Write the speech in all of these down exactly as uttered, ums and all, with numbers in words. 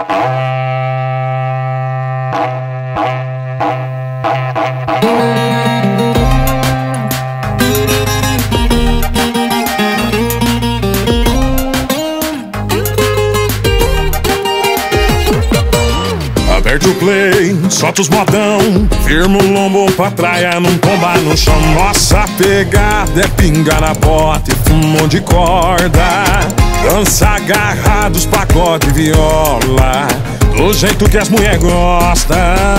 Aperte o play, solta os modão, firma o lombo pra traia, não tomba no chão. Nossa pegada é pinga na bota e fumo de corda. Dança agarrados, pagode e viola, do jeito que as mulher gostam.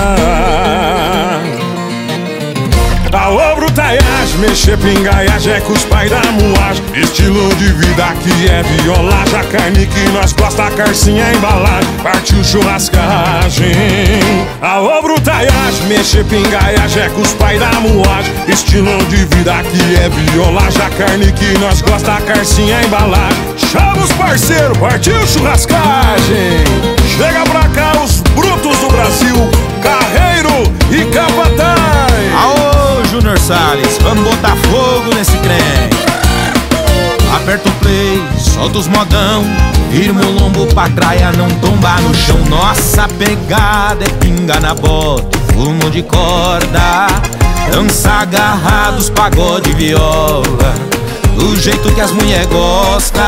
Aô, brutaiagem, mexer pingaiagem é com os pais da moagem. Estilo de vida que é violagem, a carne que nós gosta, a carcinha, a embalagem, partiu churrascagem. Aô, brutaiagem, mexer pingaiagem é com os pais da moagem. Estilo de vida que é violagem, a carne que nós gosta, a carcinha, a embalagem. Chama os parceiros, partiu churrascagem. Chega pra cá os brutos do Brasil, Carreiro e Capataz. Aô, Júnior Salles, vamos botar fogo nesse trem. Aperta o play, solta os modão, firma o lombo pra traia, não tomba no chão. Nossa pegada é pinga na bota, fumo de corda. Dança agarrados, pagode e viola, do jeito que as mulher gostam.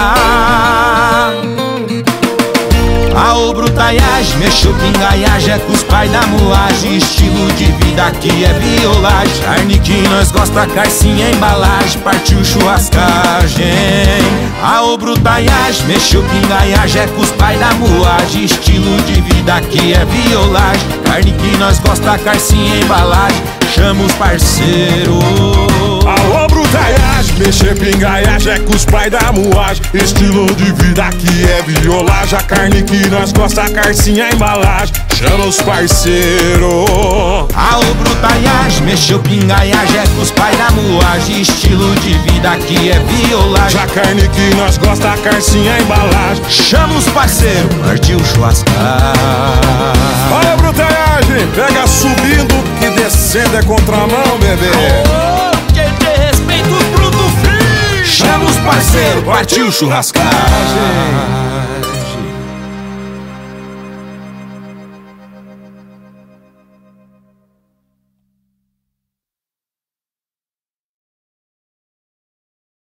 Aô, brutaiagem, mexeu pingaiagem é com os pais da moagem. Estilo de vida que é violagem, carne que nós gosta, carcinha, embalagem, partiu churrascagem. Aô, brutaiagem, mexeu pingaiagem é com os pais da moagem. Estilo de vida que é violagem, carne que nós gosta, carcinha, embalagem, chama os parceiros. Aô, brutaiagem, mexer pingaiagem é com os pais da moagem. Estilo de vida que é violagem, a carne que nós gosta, a carcinha, a embalagem, chama os parceiros. Aô, brutaiagem, mexeu pingaiagem é com os pais da moagem. Estilo de vida que é violagem, a carne que nós gosta, a carcinha, a embalagem, chama os parceiros, partiu churrascar. Olha, brutaiagem, pega subindo que descendo é contramão, bebê. Aô, quem tem respeito pro do filho, chama os parceiros, partiu churrascagem.